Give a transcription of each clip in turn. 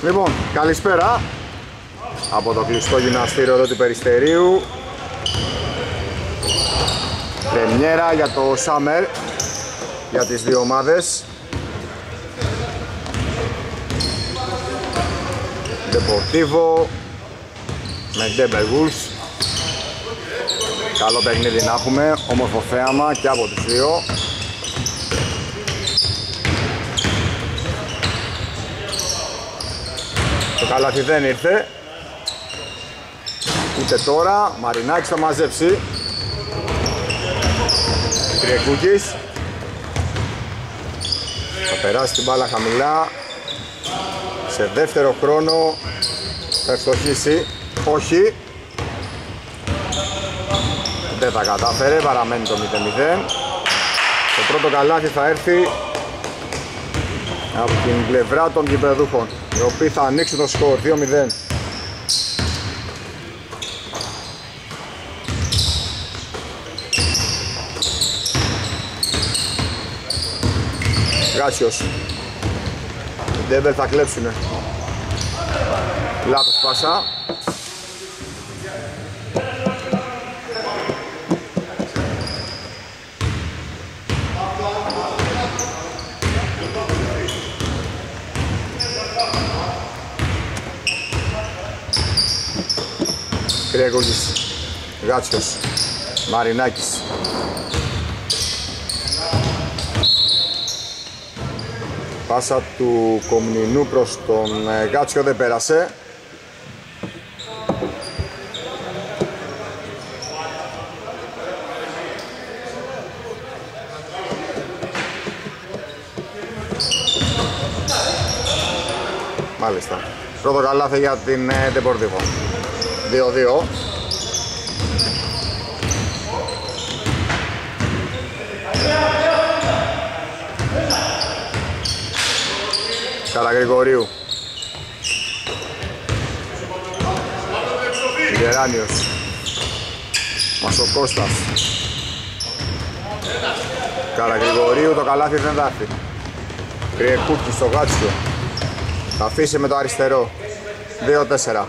Λοιπόν, καλησπέρα από το κλειστό γυμναστήριο εδώ του Περιστερίου. Πρεμιέρα για το Summer για τις δύο ομάδες. Deportivo με Denver Wolves. Καλό παιχνίδι να έχουμε, όμορφο θέαμα και από τους δύο. Το καλάθι δεν ήρθε. Ούτε τώρα, Μαρινάκης θα μαζέψει. Κρυεκούκης. Θα περάσει την μπάλα χαμηλά. Σε δεύτερο χρόνο θα ευστοχίσει. Όχι. Δεν θα κατάφερε, παραμένει το 0-0. Το πρώτο καλάθι θα έρθει από την πλευρά των γηπεδούχων, οι οποίοι θα ανοίξουν το σκορ 2-0. Γάσιος. Οι Ντέμπερ θα κλέψουνε. Λάθος πάσα. Κρυεκούκης, Γάτσιος, Μαρινάκης. Πάσα του Κομνηνού προς τον Γάτσιο δεν πέρασε. Μάλιστα. Πρώτο καλάθι για την Deportivo. 2-2. Καραγρηγορίου. Γεράνιος. Μασοκώστας. Καραγρηγορίου, το καλάθι δεν θα έρθει. Κρυεκούκη στο Γάτσιο. Θα αφήσει με το αριστερό. 2-4.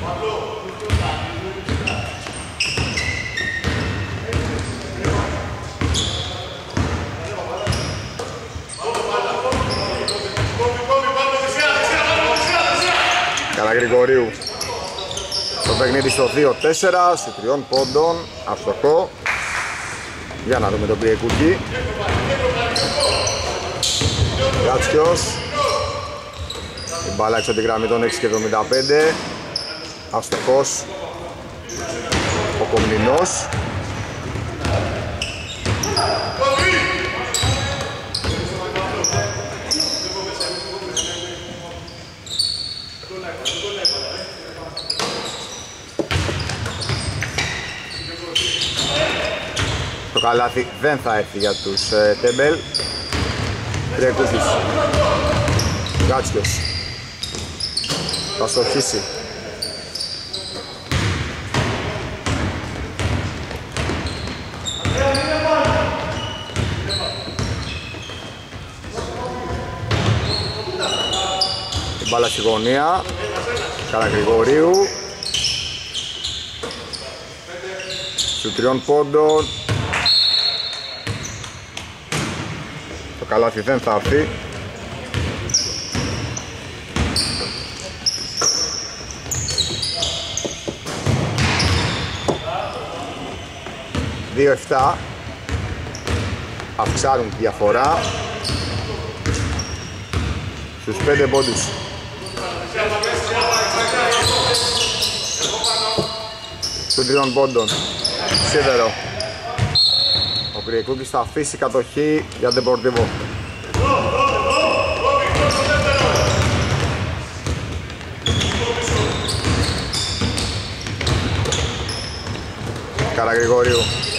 Καραγρηγορίου. Το παιχνίδι στο 2-4, σε 3 πόντων, αυστοχό. Για να δούμε τον Κρυεκούκη. Γάτσιος. Η μπάλα έξω την γραμμή των 6,75. Αυστοχός. Ο Κομνηνός. Το καλάθι δεν θα έρθει για τους Τέμπελ. Κρυεκούκης. Γάτσιος. Θα στοχίσει. Η μπάλα στη γωνία. Καραγρηγορίου. Στους 3 πόντων. Το καλάθι δεν θα έρθει. Δύο 7. Αυξάνουν τη διαφορά στους 5 πόντους. Στους 3 πόντων. Σίδερο. Ο Κρυεκούκης θα αφήσει κατοχή για Deportivo. Καραγρηγορίου.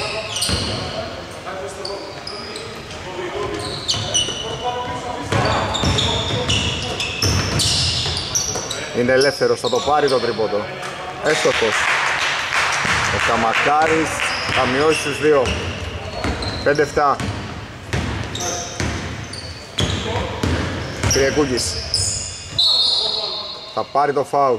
Είναι ελεύθερος, θα το πάρει το τρίποντο. Έστοχος. Ο Καμακάρης θα μειώσει στους 2. 5-7. Κρυεκούκης. θα πάρει το φάουλ.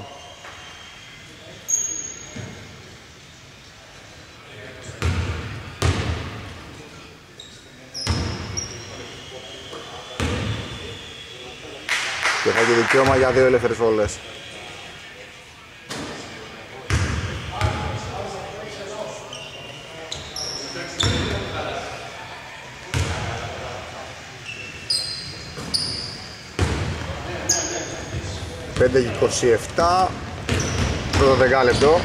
Και θα έχει δικαίωμα για 2 ελεύθερες βόλες. Πέντε και 27, πρώτο δεκάλεπτο.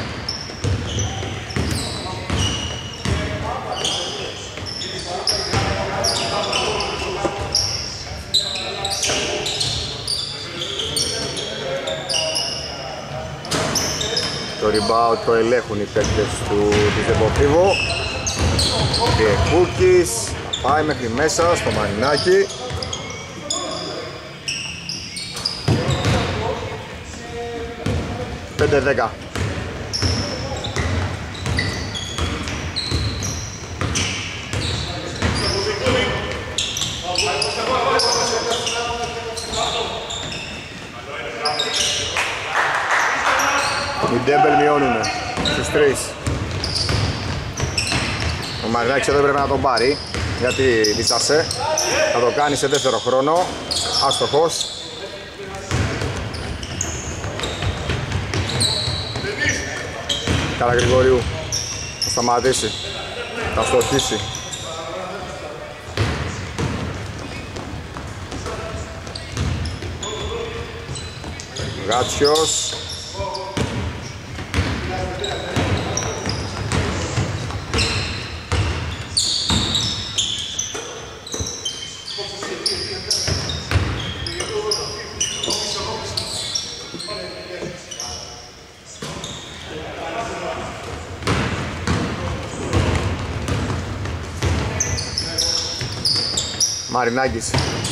Το rebound το ελέγχουν οι παίκτες της Δεπορτίβο. Και Κούκκις πάει μέχρι μέσα στο Μαρινάκι. Πέντε 10. Οι Ντέμπελ μειώνουνε στους 3. Ο Μαρινάκης εδώ πρέπει να τον πάρει, γιατί δίστασε. Θα το κάνει σε δεύτερο χρόνο. Άστοχος. Καραγρηγορίου θα σταματήσει, θα στοχίσει. Γάτσιος. Μαρινάκης.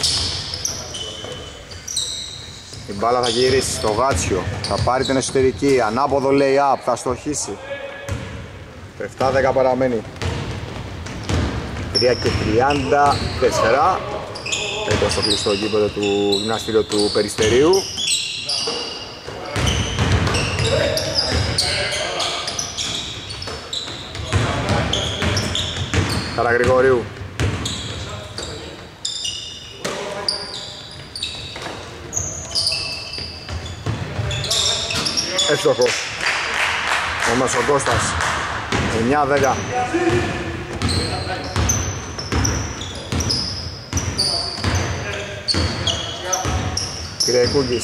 Η μπάλα θα γυρίσει στο Γάτσιο. Θα πάρει την εσωτερική. Ανάποδο lay-up. Θα στοχίσει. 7-10 παραμένει. 3 και 34. Εδώ στο κλειστό γήπεδο του γυμναστήριου του Περιστερίου. Καραγρηγορίου. Εύστοχος. Ο Μεσοκώστας. 9-10. Κυριακούκης.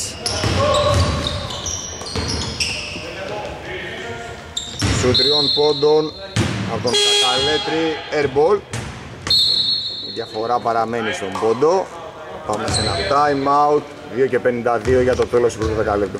Σου 3 πόντων από τον Κακαλέτρη airball. Η διαφορά παραμένει στον πόντο. Πάμε σε ένα time out. 2 και 52 για το τέλος του πρώτου δεκαλέπτου.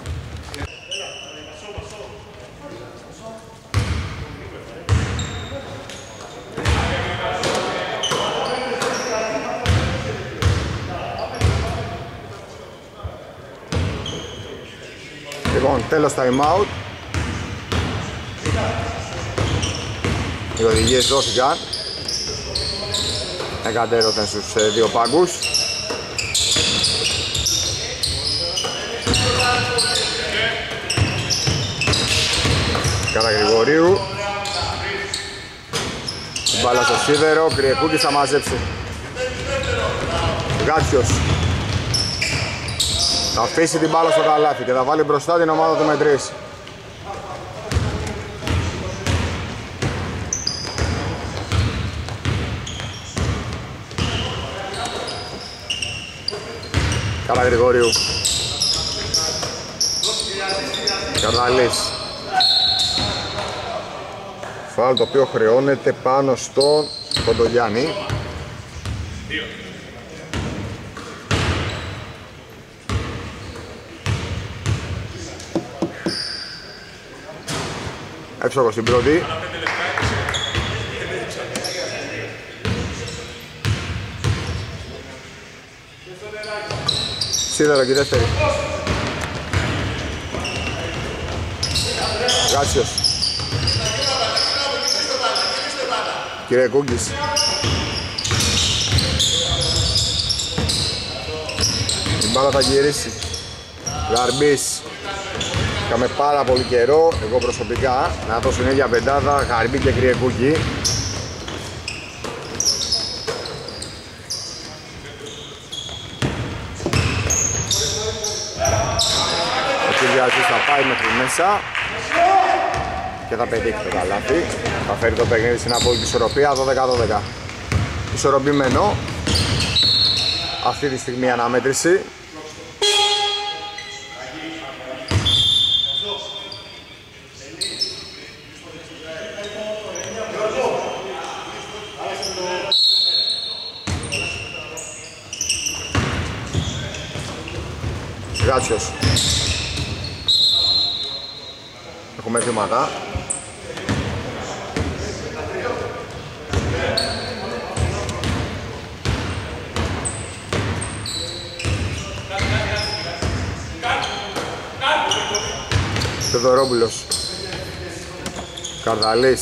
Λοιπόν, τέλος time out. Οι οδηγίες δόθηκαν. Εκατέρωθεν στους 2 πάγκους. Καραγρηγορίου. Την μπάλα στο σίδερο, Κριεκούκης θα μαζέψει. Γάτσιος. Θα αφήσει την μπάλα στο καλάθι και θα βάλει μπροστά την ομάδα του με 3. Καραγρηγορίου. Καρδαλής. Φάουλ το οποίο χρεώνεται πάνω στον Κοντογιάννη. Εύστοχος στην πρώτη. Σίδερο και δεύτερη. Γάτσιος. Κυριακούκης. Η μπάλα θα γυρίσει. Γαρμπής. Είχαμε πάρα πολύ καιρό, εγώ προσωπικά, να δώσω την ίδια πεντάδα, Γαρμπή και Κριεκούκη. Ο Κυριαζής θα πάει μέχρι μέσα και θα πετύχει το καλάθι. Θα φέρει το παιχνίδι στην απόλυτη ισορροπία, 12-12. Ισορροπημένο. Αυτή τη στιγμή αναμέτρηση. Γάτσιος. Έχουμε βήματα. Θεοδωρόπουλος. Καρδαλής.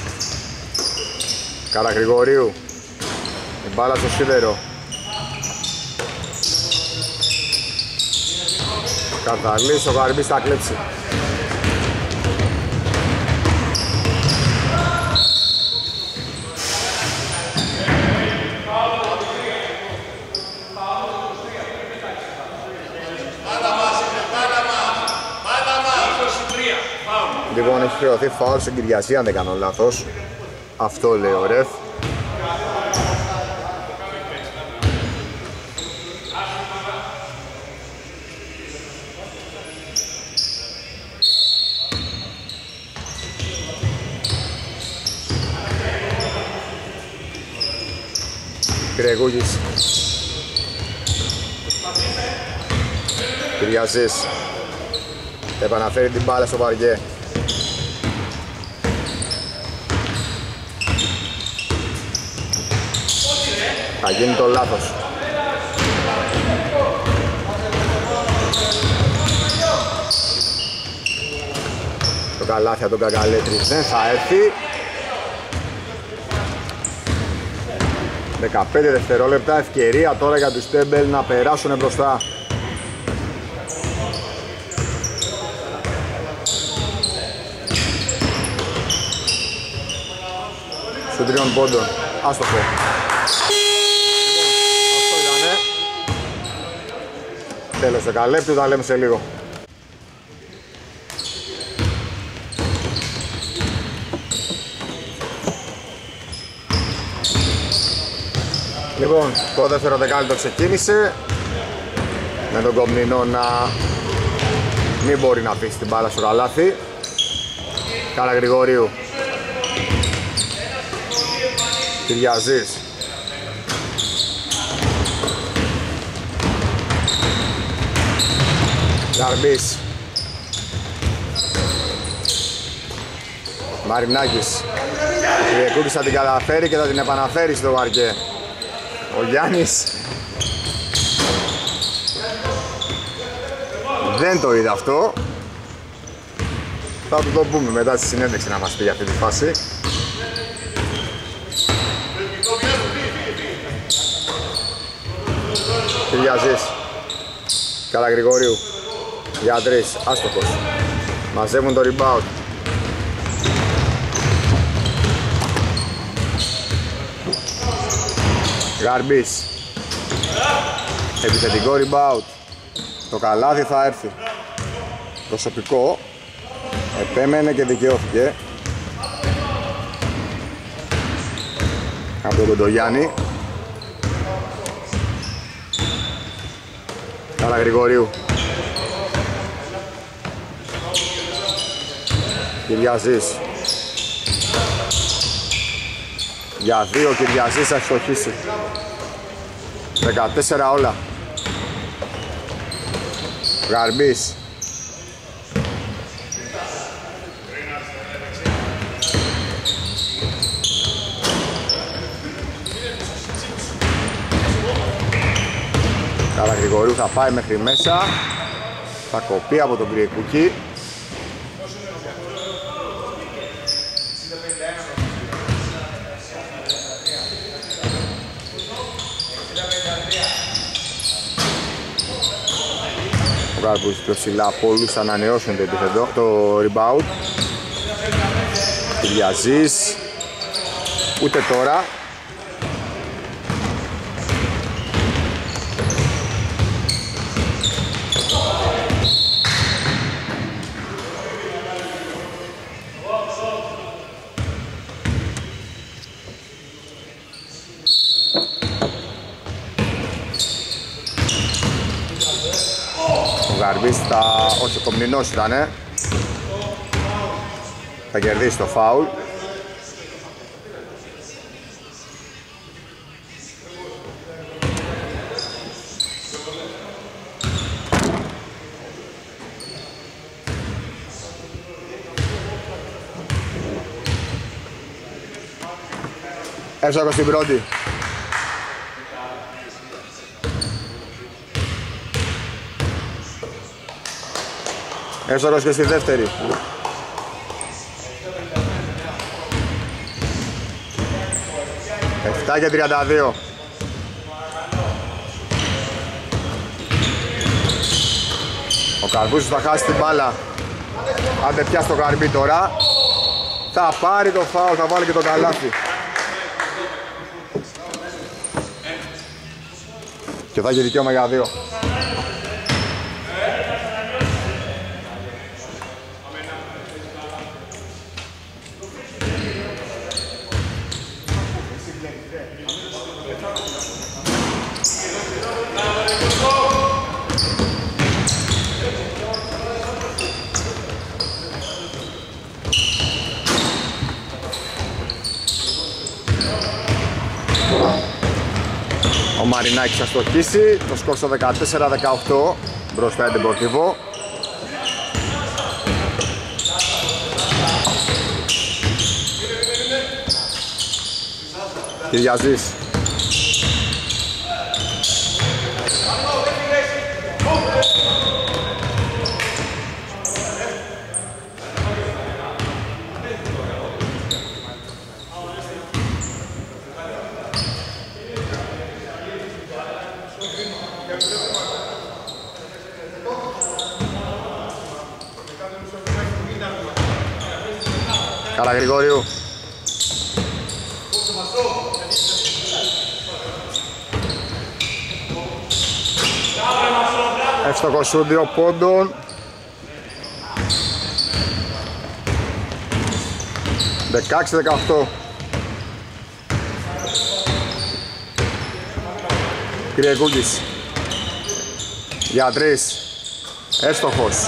Καραγρηγορίου. Η μπάλα στο σίδερο. Καρδαλής, ο Γαρμπής θα κλέψει. Λοιπόν, έχει χρεωθεί φάουλ στον Κυριαζή, αν δεν κάνω λάθος. Αυτό λέει ο ρεφ. Κρεγούγης. Κυριαζής. Επαναφέρει την μπάλα στο βαριέ. Θα γίνει το λάθος. Το καλάθι από τον Καγκαλέτρη δεν θα έρθει. 15 δευτερόλεπτα, ευκαιρία τώρα για τους Τέμπελ να περάσουν μπροστά. Στον 3 πόντων, άστοχο. Αυτό ήτανε. Τέλος δεκαλέπτου, τα λέμε σε λίγο. Λοιπόν, το δεύτερο δεκάλεπτο ξεκίνησε με τον Κομνηνό να μην μπορεί να αφήσει την μπάλα στο καλάθι. Καραγρηγορίου. Κυριαζής. Γαρμπής. Μαρινάκης. Ο Κυριεκούκης θα την καταφέρει και θα την επαναφέρει στο βαρκέ. Ο Γιάννης δεν το είδε αυτό. Θα του το πούμε μετά στη συνέντευξη να μας πει για αυτή τη φάση. Κυριαζής. Καραγρηγορίου. Για 3. Άστοχος. Μαζεύουν το rebound. Γαρμπής. Επιθετικό rebound. Το καλάθι θα έρθει. Προσωπικό. Επέμενε και δικαιώθηκε από τον Κοντογιάννη. Καραγρηγορίου. Κυριαζής. Για 2 ο Κυριαζής θα στοχίσει. 14 όλα. Γαρμπής. Καραγρηγορίου θα πάει μέχρι μέσα. Θα κοπεί από τον Κριεκούκη. Καρπούς πιο ψηλά, πολλούς θα ανανεώσουν το rebound. Κυριαζής, ούτε τώρα. Γαρμπής όχι, ο Κομνηνός ήτανε. Θα κερδίσει το φάουλ. Εύσακος στην πρώτη. Εύσακος και στη δεύτερη. 7 και 32. Ο Καρπούσης θα χάσει την μπάλα. Άντε πια στο Καρμπή τώρα. Θα πάρει το φάουλ, θα βάλει και το καλάθι. Και θα έχει δικαίωμα για 2. Ο Μαρινάκης θα στοχίσει, το σκορ στο 14-18 μπροστά η Deportivo. Κυριαζής. Καραγρηγορίου. Εύστοχο σουτ 2 πόντων. 16-18. Κυριακούκης. Για 3. Εύστοχος.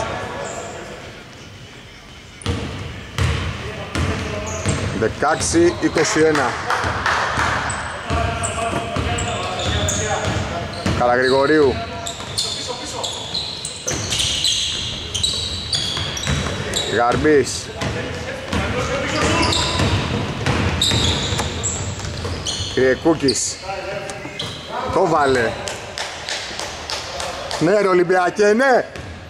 16-21. Καραγρηγορίου. Γαρμπής. Κυριακούκης. Το βάλε. Ναι ρε Ολυμπιακέ, ναι.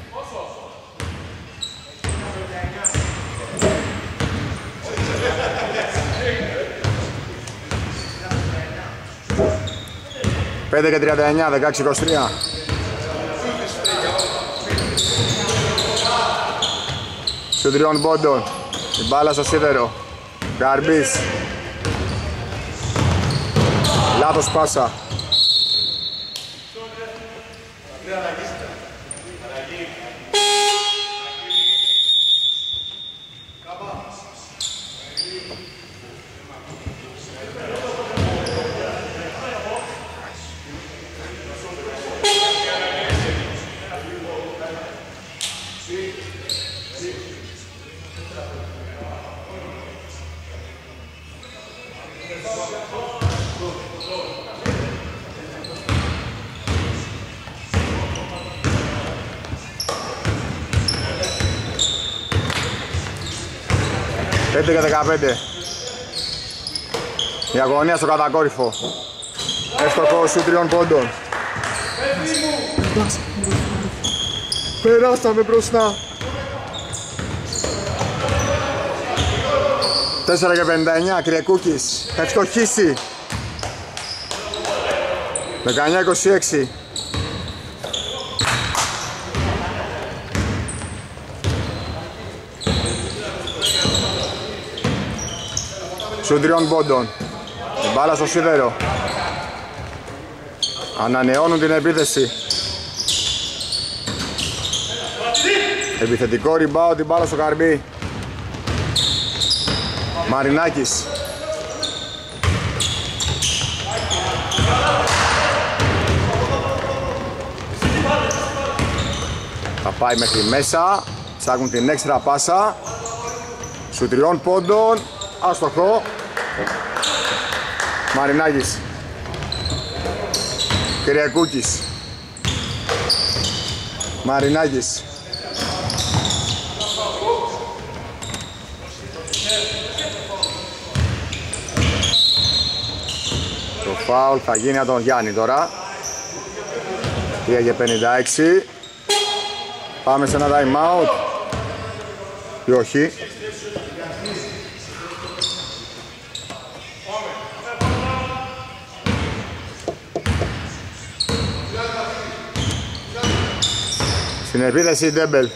Πέντε και 39, 16-23. Σου 3 πόντων. Η μπάλα στο σίδερο. Γαρμπής. Λάθος πάσα. Πέντε και 15. Η αγωνία στο κατακόρυφο. Εύστοχο σου 3 πόντων. Περάσαμε μπροστά. 4 και 59. Κυριακούκης. Θα ευστοχίσει. 19-26. Σου 3 πόντων. Η μπάλα στο σίδερο. Ανανεώνουν την επίθεση. Επιθετικό rebound, την μπάλα στο καρμπί. Μαρινάκης. Θα πάει μέχρι μέσα. Ψάχνουν την έξτρα πάσα. Σου 3 πόντων. Άστοχο. Μαρινάκης. Κυριακούκης. Μαρινάκης. Το φάουλ θα γίνει από τον Γιάννη τώρα. Πήγε 56. Πάμε σε ένα time out. Ή όχι. Στην επίθεση Ντέμπελ.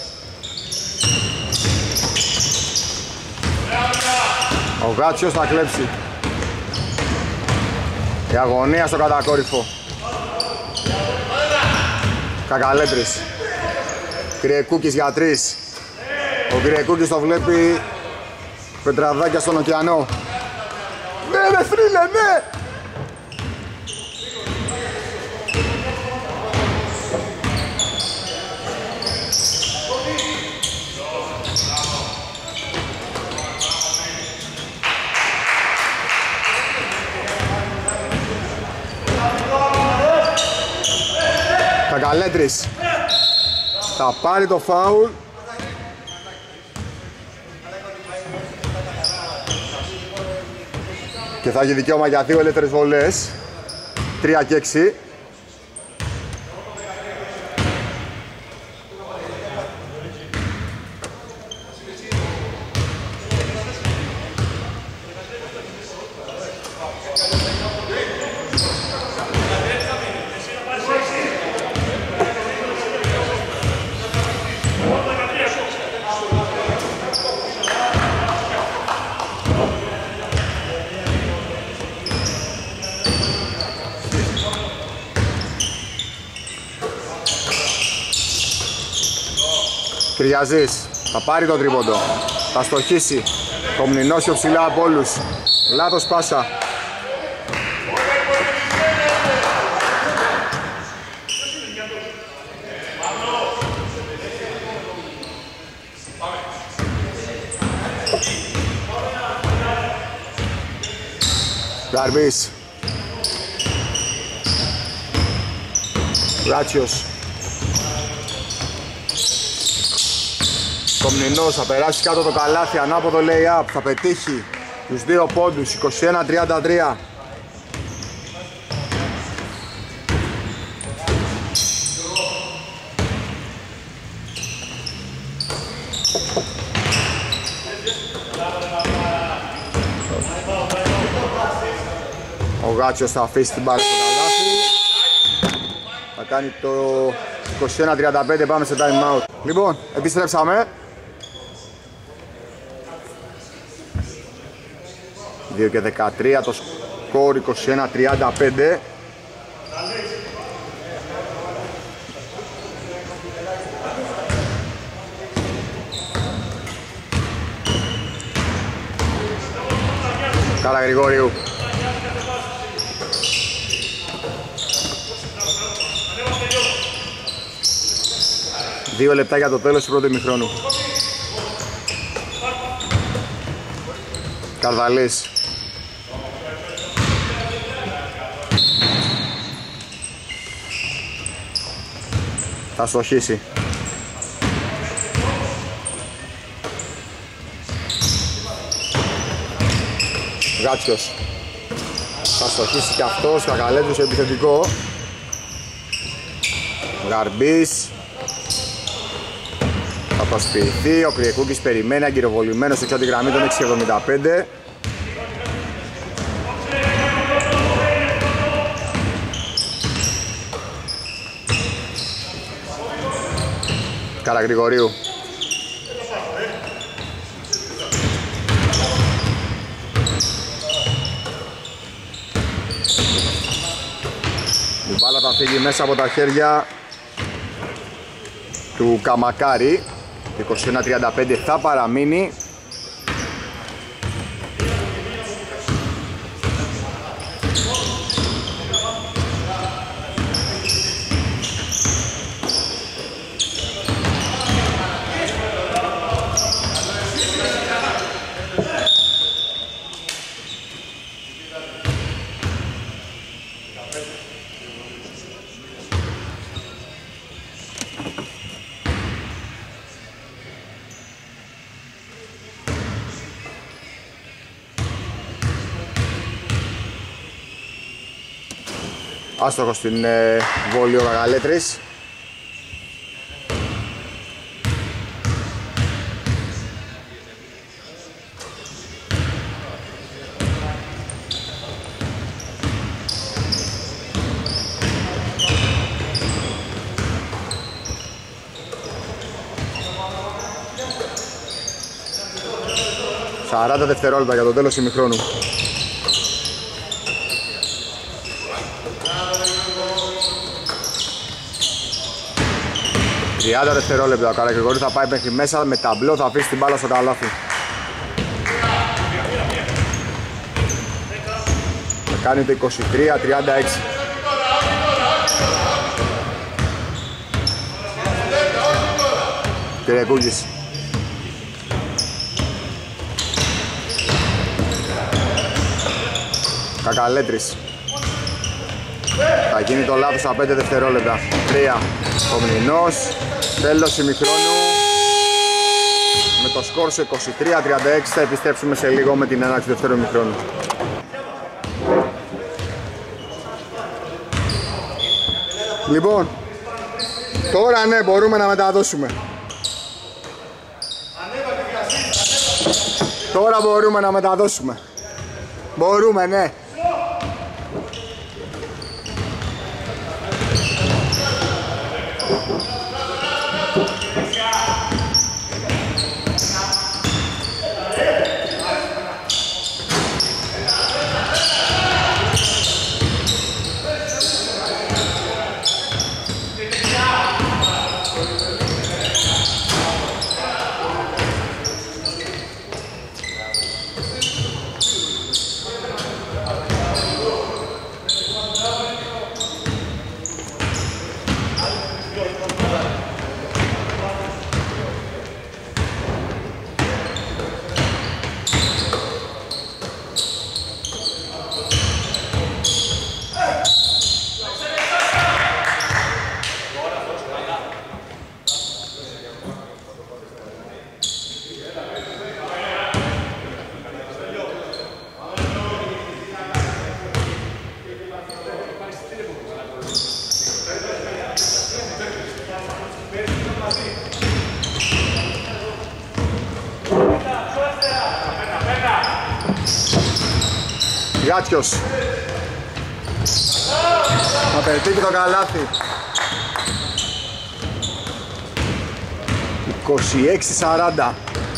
Ο Γάτσιος θα κλέψει. Η αγωνία στο κατακόρυφο. Κακαλέτρης. Κυριακούκης για 3. Ο Κυριακούκης το βλέπει πετραδάκια στον ωκεανό. Ναι ρε θρύλε, ναι! Κακαλέτρης θα πάρει το φάουλ. Και θα έχει δικαίωμα για 2 ελεύθερες βολές. 3 και 6. Κυριαζής θα πάρει το τρίποντο. Θα στοχίσει. Κομνηνώσιο ψηλά από όλους. Λάθος πάσα. Γαρμπής. Ράτσιος. Κομνηνός θα περάσει κάτω το καλάθι, ανάποδο lay-up, θα πετύχει τους 2 πόντους, 21-33. Ο Γάτσιος θα αφήσει την μπάλα στο καλάθι. Θα κάνει το 21-35, πάμε σε time out. Λοιπόν, επιστρέψαμε. 2 και 13, το σκορ 21-35. Καραγρηγόριου. Δύο λεπτά για το τέλος του πρώτου ημιχρόνου. Καρδαλής. Θα στοχίσει. Γάτσιος. Θα στοχίσει και αυτός, Κακαλέτρης επιθετικό. Γαρμπής. Θα προσποιηθεί, ο Κρυεκούκης περιμένει αγκυροβολημένος στο εξώτη γραμμή των 6,75. Καραγρηγορίου. μπάλα θα φύγει μέσα από τα χέρια του Καμακάρη. 21-35 θα παραμείνει. Άστοχος στην βόλη ο Γαγαλέτρης. «40 δευτερόλεπτα για το τέλος ημιχρόνου». «30 δευτερόλεπτα, ο Καραγρηγορίου θα πάει μέχρι μέσα, με ταμπλό θα αφήσει την μπάλα στο καλάθι». Θα κάνει το 23-36. Κύριε Κούγκης. Κακαλέτρης. Θα γίνει το λάθος στα 5 δευτερόλεπτα. 3. Ο Μνηνός. Τέλος ημιχρόνου. Με το σκορ σε 23-36 θα επιστρέψουμε σε λίγο με την έναρξη του δεύτερου ημιχρόνου. Λοιπόν, τώρα ναι, μπορούμε να μεταδώσουμε. Τώρα μπορούμε να μεταδώσουμε. Μπορούμε, ναι. Γιάτσιος. Θα πετύχει το καλάθι. 26-40.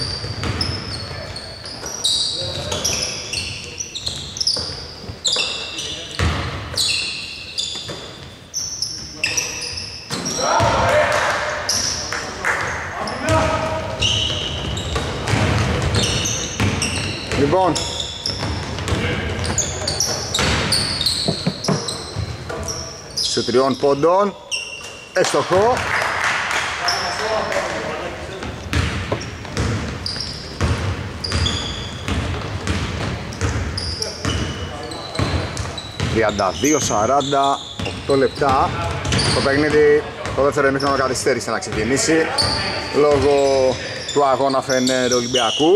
Λοιπόν, σε 3 πόντων, έστοχο. «32-40», 8 λεπτά. Το παιχνίδι το δεύτερο ημίχρονο καθυστέρησε να ξεκινήσει λόγω του αγώνα Φενέρ Ολυμπιακού.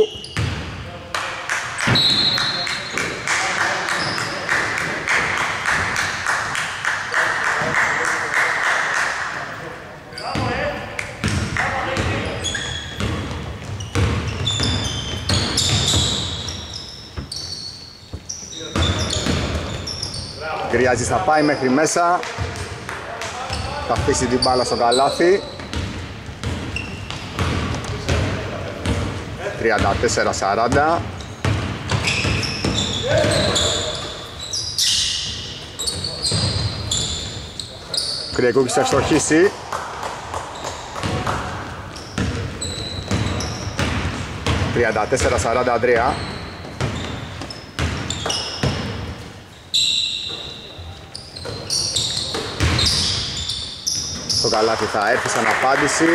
Κυριάζης θα πάει μέχρι μέσα, θα αφήσει την μπάλα στο καλάθι. 34-40. Κρυεκούκης θα ευστοχίσει. «34-43». Το καλάθι θα έρθει σαν απάντηση.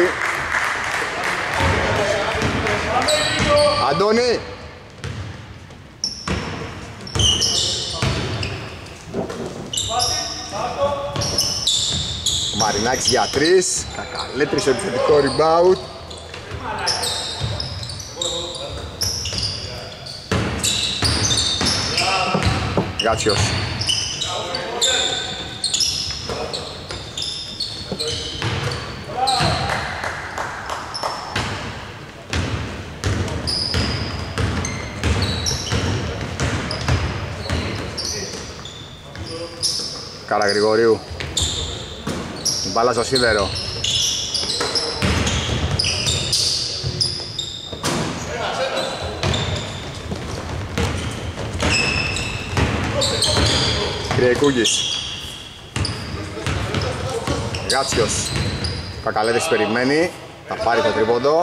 Αντώνη! Ο Μαρινάκης για 3. Κακαλέτρης επιθετικό rebound. Γκάτσιος. Καραγρηγορίου. Μπάλα στο σίδερο. Κρυεκούγης. Γάτσιος. Κακαλέτης περιμένει. Θα πάρει το τρίποντο.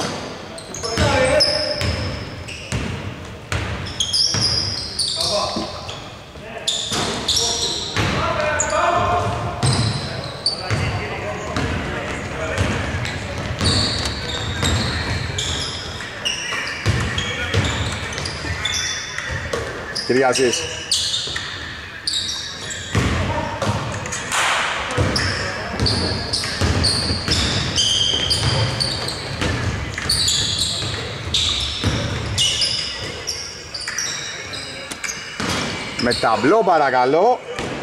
Κυριαζής. Με ταμπλό παρακαλώ.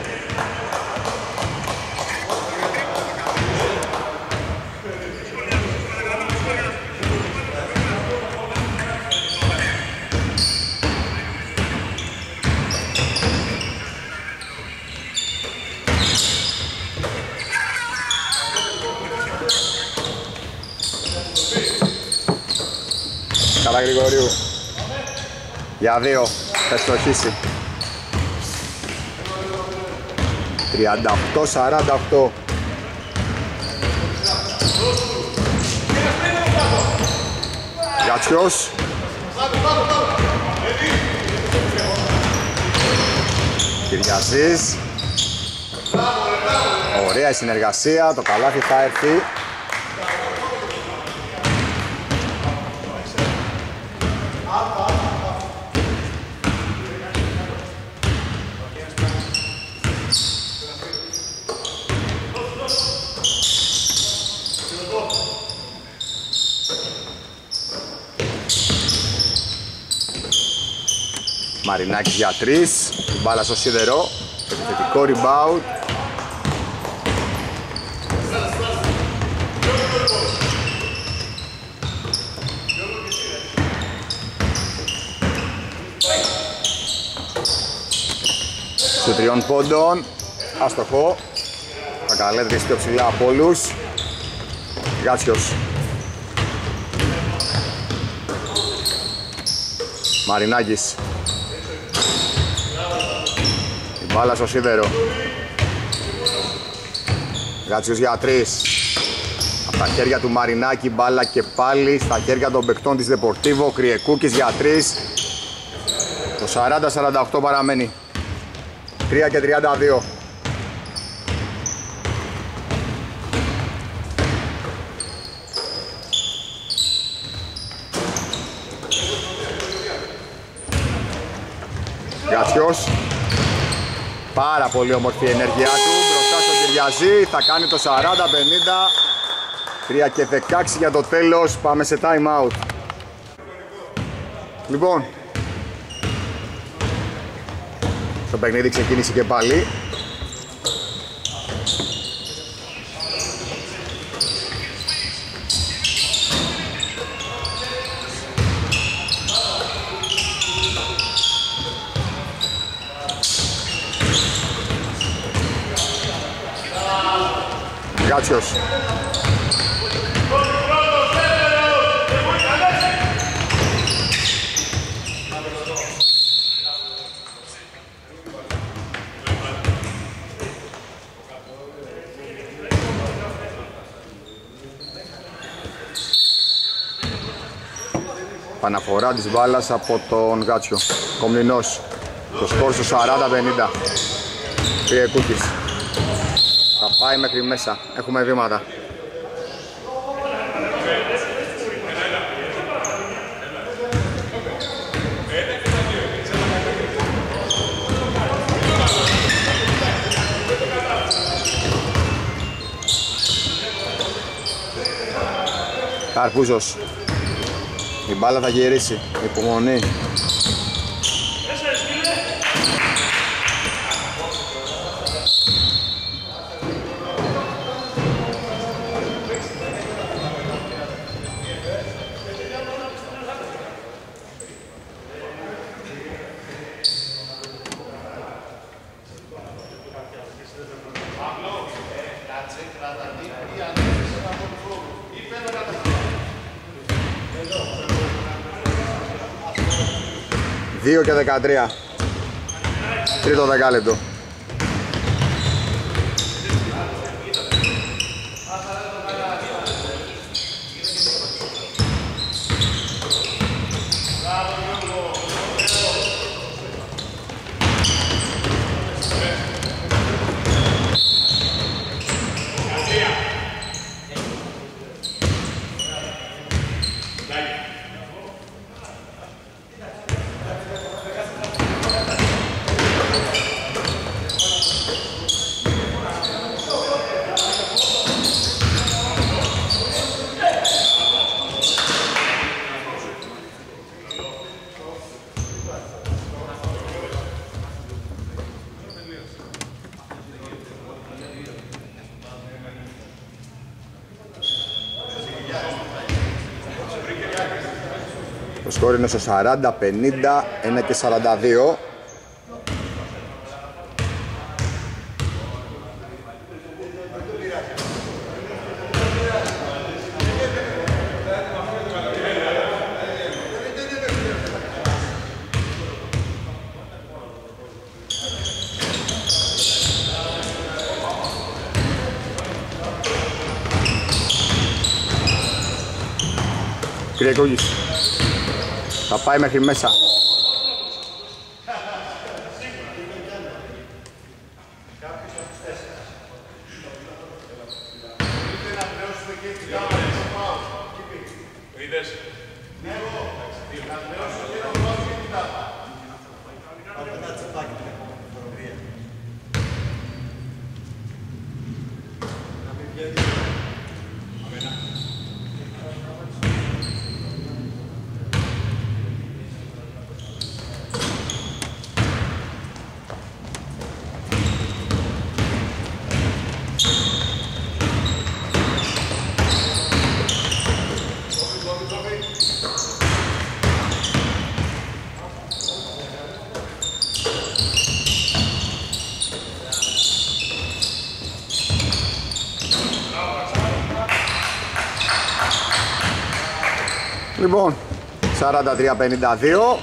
Καραγρηγορίου. Για 2. Θα ευστοχίσει. 38-48. Γκάτσιος. Κυριαζής. Ωραία η συνεργασία, το καλάθι θα έρθει. Μαρινάκης για 3, μπάλα στο σίδερο, επιθετικό rebound. Σου 3 πόντων, άστοχο, Κακαλέτρης πιο ψηλά από όλους. Γκάτσιος. Μαρινάκης. Η μπάλα στο σίδερο. Γκάτσιος για 3. Από τα χέρια του Μαρινάκη μπάλα και πάλι στα χέρια των παικτών της Δεπορτίβο. Κρυεκούκης για 3. Το 40-48 παραμένει. 3 και 32. Γκάτσιος. Πάρα πολύ όμορφη η ενέργειά του. Μπροστά στον Κυριαζή. Θα κάνει το 40-50. 3 και 16 για το τέλος. Πάμε σε time out. Λοιπόν, το παιχνίδι ξεκίνησε και πάλι. Γκάτσιος. Επαναφορά της μπάλας από τον Γκάτσιο. Κομνηνός. Το σκορ στο 40-50. Πήγε Κούκης. Θα πάει μέχρι μέσα. Έχουμε βήματα. Καρπούζος. Η μπάλα θα γυρίσει. Υπομονή. Δύο και 13. Τρίτο δεκάλεπτο. Το σκορ είναι στο 40-50, 1 και 42. Κύριε Κούγης, θα πάει μέχρι μέσα. Λοιπόν, 43-52.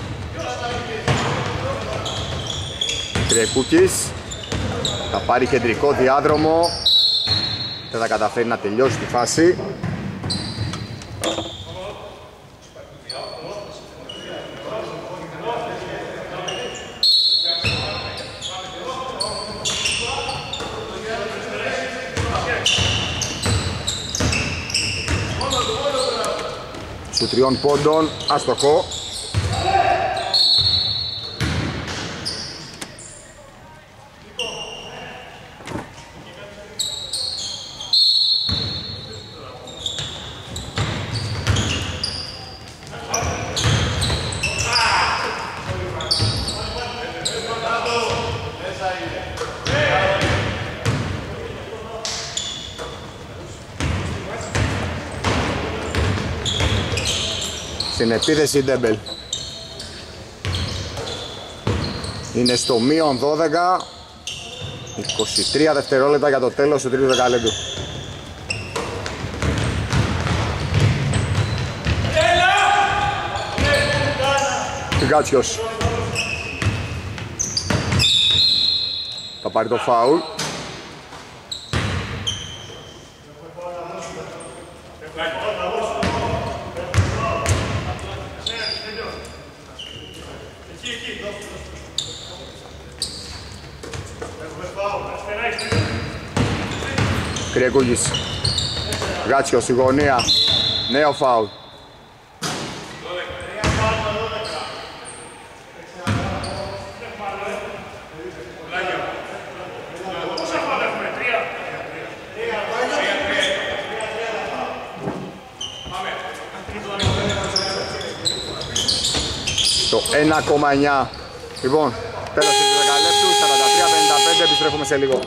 Κρυεκούκης θα πάρει κεντρικό διάδρομο. Δεν θα καταφέρει να τελειώσει τη φάση. Σου 3 πόντων, άστοχο. Στην επίθεση Ντέμπελ. Είναι στο μείον 12. 23 δευτερόλεπτα για το τέλος του τρίτου δεκαλέπτου. Γκάτσιος. Θα πάρει το φάουλ. Κρυεκούγης. Γάτσιος στη γωνία. Νέο φάουλ. Το 1,9. Λοιπόν, τέλος του δεκαλέπτου, 43-55, επιστρέφουμε σε λίγο.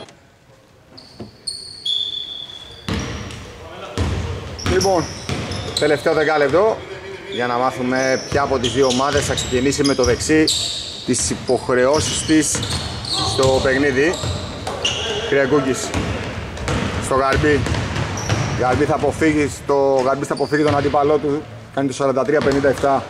Λοιπόν, τελευταίο δεκάλεπτο για να μάθουμε ποια από τις δύο ομάδες θα ξεκινήσει με το δεξί τις υποχρεώσεις της στο παιχνίδι. Κρυεκούκης στο Γαρμπή. Γαρμπή θα αποφύγει τον αντίπαλό του, κάνει το 43-57.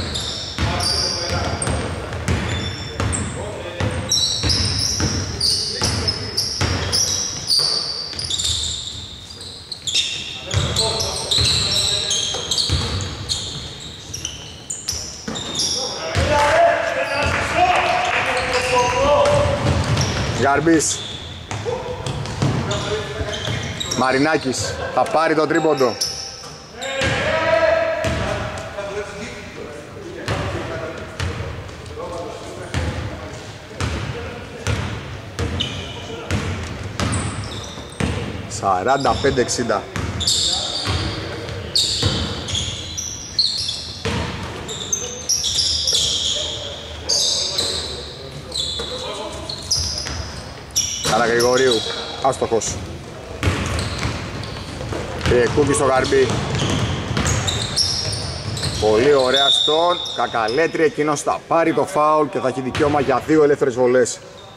Γαρμπής. Μαρινάκης θα πάρει το τρίποντο. Σαράντα 45-60. Καραγρηγορίου, άστοχος. Κρυεκούκη στο Γαρμπή. Πολύ ωραία στον Κακαλέτρη, εκείνος θα πάρει το φάουλ και θα έχει δικαίωμα για 2 ελεύθερες βολές.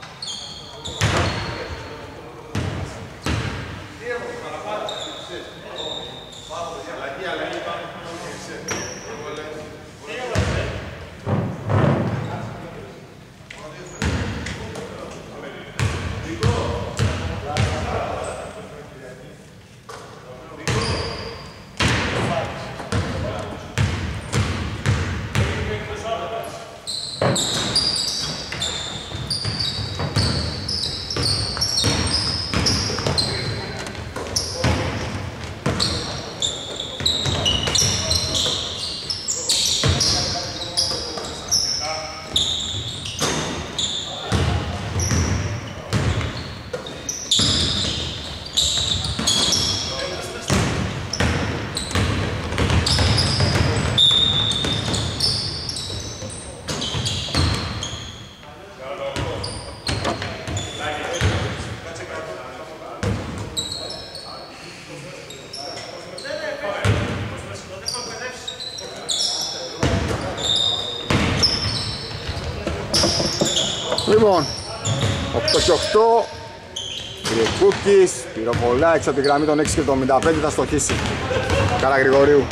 Λοιπόν, 8 και 8. Κρυεκούκης, πυροβολά έξω από τη γραμμή των 6 και 75, θα στοχίσει. Καραγρηγορίου.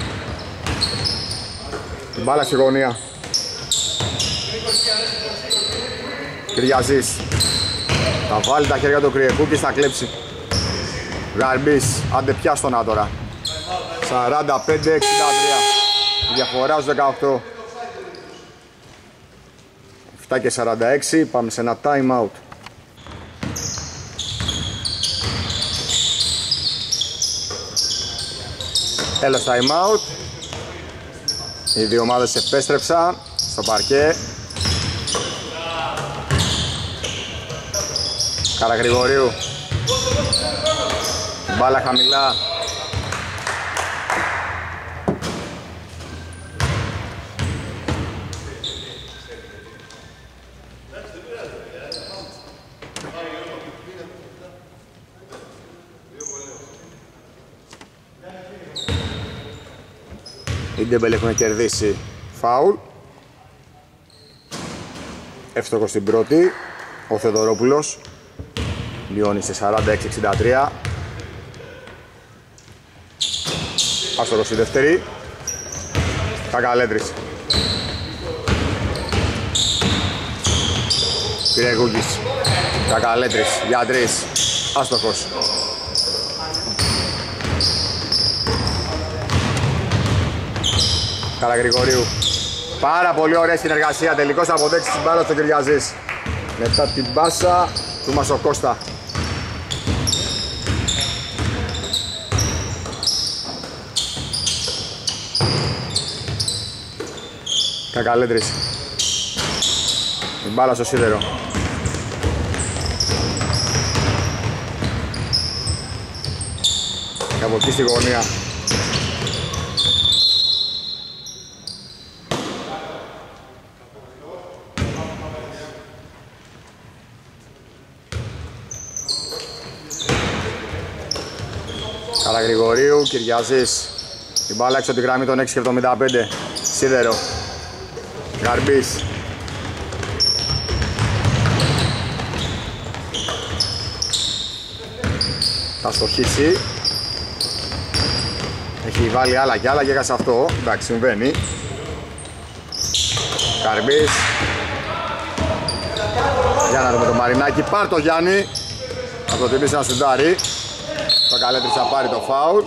Την μπάλα στη γωνία. Κυριαζής. Θα βάλει τα χέρια του Κρυεκούκης, θα κλέψει. Γαρμπής, άντε πιάστονα τώρα. 45-63. Διαφορά στους 18. 7 και 46, πάμε σε ένα time out. Τέλος time out. Οι δύο ομάδες επέστρεψαν στο παρκέ. Καραγρηγορίου. Μπάλα χαμηλά. Οι Ντέμπελ έχουν κερδίσει φάουλ. Εύστοχος στην πρώτη. Ο Θεοδωρόπουλος λιώνει σε 46-63. Άστοχος στη δεύτερη. Κακαλέτρης. Κρυεκούκης. Κακαλέτρης για 3. Άστοχος. Καραγρηγορίου. Πάρα πολύ ωραία συνεργασία, τελικός αποδέξεις της μπάλας του Κυριαζής. Μετά την μπάσα του Μασοκώστα. Κακαλέτρης. Την μπάλα στο σίδερο. Και από εκεί στη γωνία. Καραγρηγορίου, Κυριαζής. Την μπάλα έξω τη γραμμή των 6,75. Σίδερο. Γαρμπής. Θα στοχίσει. Έχει βάλει άλλα και άλλα και έκασε αυτό. Εντάξει, συμβαίνει. Γαρμπής. Για να δούμε το Μαρινάκι. Πάρ' το Γιάννη. Θα προτιμήσει να σουντάρει. Το Καλέτρης θα πάρει το φάουλ.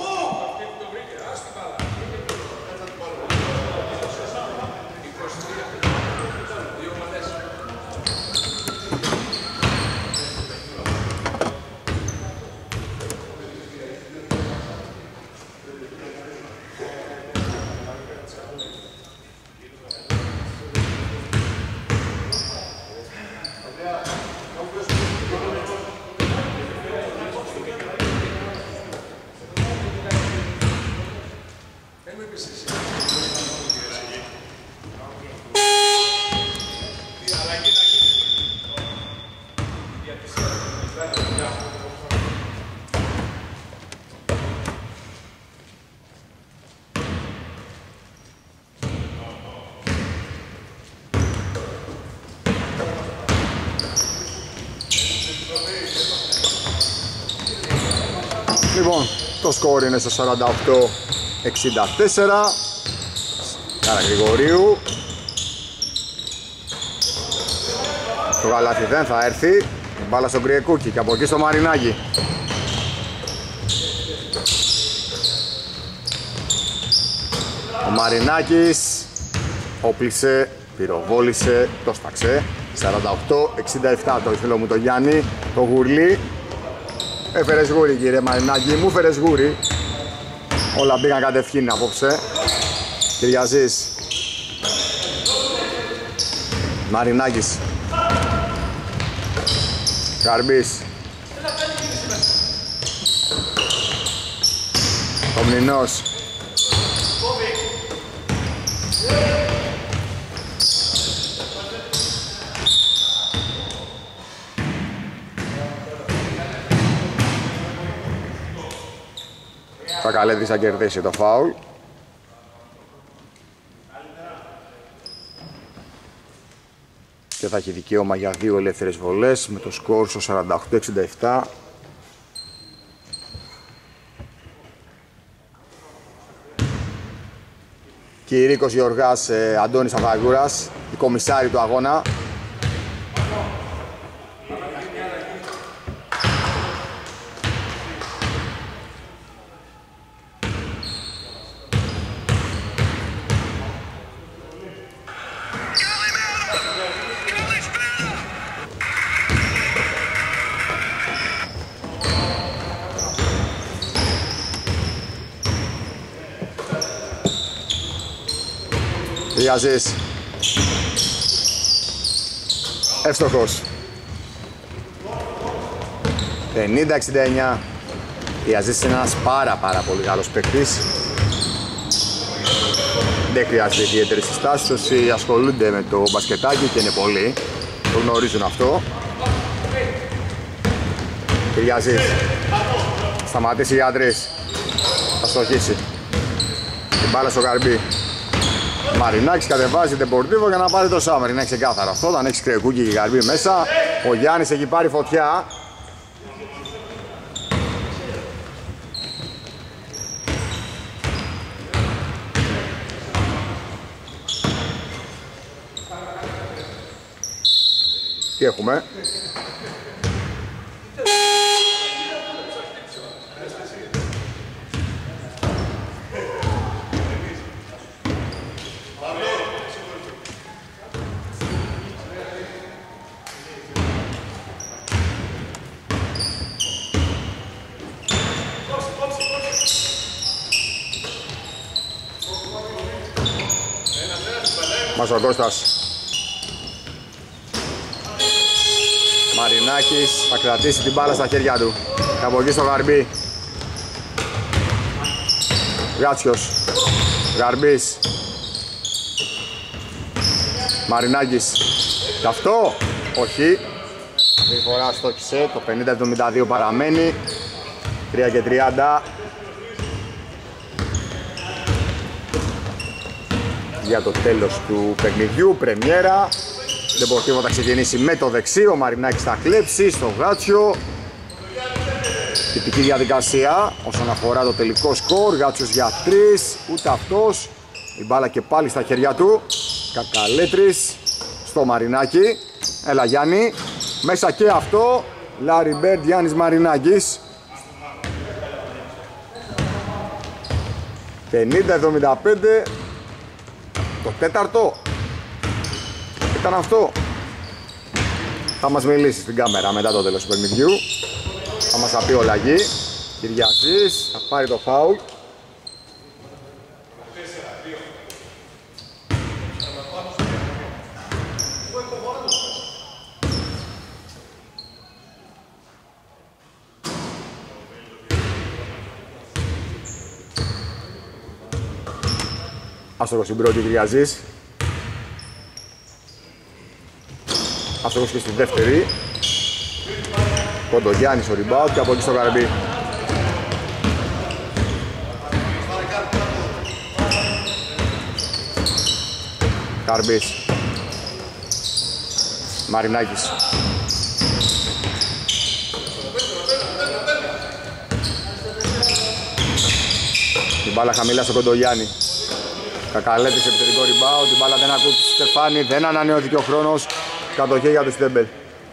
Λοιπόν, το σκορ είναι στο 48-64. Καραγρηγορίου. Το γαλάτι δεν θα έρθει. Η μπάλα στον Κριεκούκι και από εκεί στο Μαρινάκι. Ο Μαρινάκης όπλησε, πυροβόλησε, το σταξε. 48-67 το φίλο μου το Γιάννη, το γουρλί. Έφερες γούρι κύριε Μαρινάκη, μου έφερες γούρι. Όλα πήγαν κατευχήν απόψε. Κυριαζής. Μαρινάκης. Καρμπής. Κομνηνός. Θα Καλέτρης θα κερδίσει το φάουλ. Και θα έχει δικαίωμα για 2 ελεύθερες βολές με το σκορ στο 48-67. Κυρίκος Γεωργάς, Αντώνης Αφαγούρας, η κομισάρη του αγώνα. Κυριαζής. Εύστοχος. 50-69. Κυριαζής είναι ένας πάρα πολύ καλός παίκτης. Δεν χρειάζεται ιδιαίτερες συστάσεις. Όσοι ασχολούνται με το μπασκετάκι και είναι πολλοί, το γνωρίζουν αυτό. Κυριαζής. Σταματήσει για 3. Θα στοχίσει. Την μπάλα στο Γαρμπή. Μαρινάκης κατεβάζει Τεμπορτίβο για να πάρει το Σάμερ. Είναι ξεκάθαρο αυτό. Όταν έχεις Κρεκούκι και Γαρμπή μέσα, ο Γιάννης έχει πάρει φωτιά. Τι έχουμε? Μασοκώστας. Μαρινάκης θα κρατήσει την μπάλα στα χέρια του. Από εκεί στο Γαρμπή. Γάτσιος. Γαρμπής. Μαρινάκης. Και αυτό, όχι. Δύο φορά στόχισε, το 50-72 παραμένει. 3 και 30. Για το τέλος του παιχνιδιού, πρεμιέρα. Ντεπορτίβο θα ξεκινήσει με το δεξί, ο Μαρινάκης θα κλέψει στο Γάτσιο. Τυπική διαδικασία όσον αφορά το τελικό σκορ. Γάτσιος για 3, ούτε αυτός. Η μπάλα και πάλι στα χέρια του. Κακαλέτρης στο Μαρινάκη. Έλα Γιάννη, μέσα και αυτό. Λάρι Μπέρντ, Γιάννης Μαρινάκης. 50-75. Το τέταρτο ήταν αυτό. Θα μας μιλήσει στην κάμερα μετά το τέλος του παιχνιδιού. Θα μας θα πει ο Λαγή. Κυριαζής, θα πάρει το φάουλ. Άστοχος στην πρώτη, Κυριαζής. Άστοχος και στη δεύτερη. Κοντογιάννης ο rebound και από εκεί στο Γαρμπή. Γαρμπής. Μαρινάκης. Την μπάλα χαμηλά στο Κοντογιάννη. Κακαλέτης επιθετικό rebound, την μπάλα δεν ακούει στη Στεφάνη, δεν ανανεώθηκε ο χρόνος. Κατοχή για τους Στέμπελ.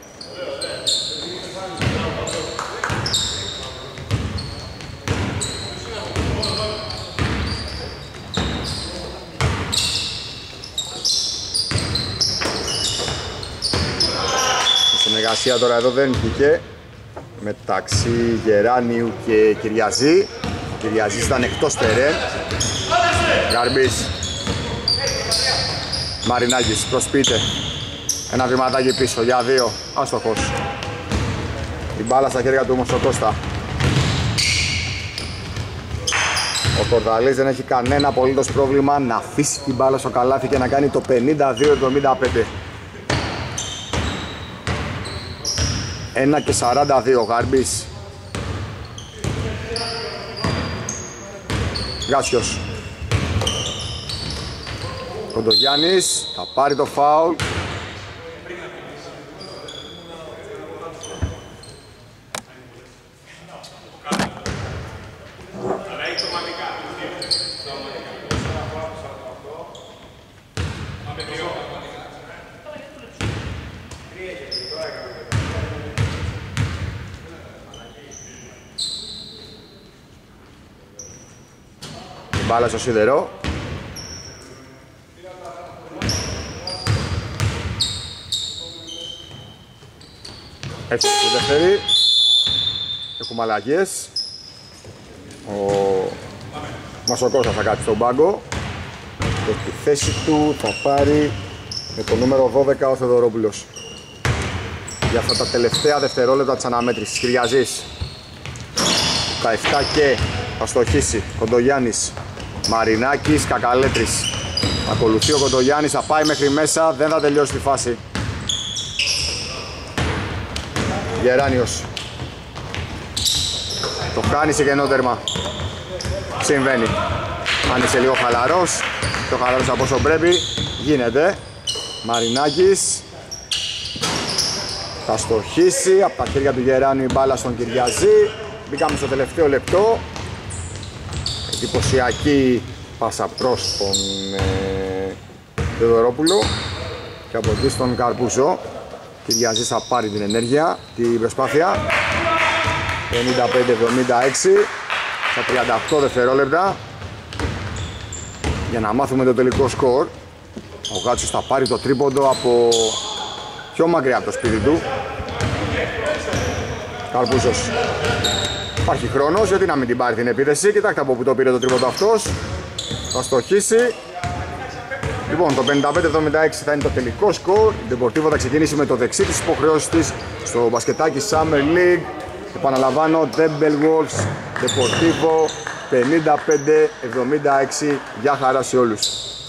Η συνεργασία τώρα εδώ δεν βγήκε μεταξύ Γεράνιου και Κυριαζή. Ο Κυριαζής ήταν εκτός τερέν. Γαρμπής. Μαρινάκης προσποιείται. Ένα βηματάκι πίσω για 2. Άστοχος. Η μπάλα στα χέρια του Μοσοκώστα. Ο Κορδαλής δεν έχει κανένα απολύτως πρόβλημα να αφήσει την μπάλα στο καλάθι και να κάνει το 52-75. 1 και 42. Γαρμπής. Γάσιος. Κοντογιάννης θα πάρει το φάουλ. Μπάλα στο σίδερο. Έτσι στη δεύτερη. Έχουμε αλλαγές. Ο Μασοκώστας θα κάτσει στον πάγκο. Και στη θέση του θα πάρει με το νούμερο 12 ο Θεοδωρόπουλος. Για αυτά τα τελευταία δευτερόλεπτα της αναμέτρησης. Κυριαζής. Τα 7 και θα στοχίσει. Κοντογιάννης. Μαρινάκης, Κακαλέτρης. Ακολουθεί ο Κοντογιάννης, θα πάει μέχρι μέσα, δεν θα τελειώσει τη φάση. Γεράνιος. Το κάνει σε κενό τέρμα. Συμβαίνει. Αν είσαι λίγο χαλαρός, το χαλαρός από όσο πρέπει, γίνεται. Μαρινάκης. Θα στοχίσει, από τα χέρια του Γεράνιου η μπάλα στον Κυριαζή. Μπήκαμε στο τελευταίο λεπτό. Εντυπωσιακή πάσα προς τον Θεοδωρόπουλο και από εκεί στον Καρπούζο. Κυριαζής θα πάρει την ενέργεια, την προσπάθεια. 55-76 στα 38 δευτερόλεπτα για να μάθουμε το τελικό σκορ. Ο Γάτσος θα πάρει το τρίποντο από πιο μακριά από το σπίτι του. Καρπούζος. Υπάρχει χρόνος, γιατί να μην την πάρει την επίθεση. Κοιτάξτε από που το πήρε το τρίποντο αυτός. Θα στοχίσει. Λοιπόν, το 55-76 θα είναι το τελικό σκορ. Η Deportivo θα ξεκινήσει με το δεξί της υποχρεώσεις της στο μπασκετάκι Summer League. Επαναλαμβάνω, Temple Wolves, Deportivo 55-76. Γεια χαρά σε όλους.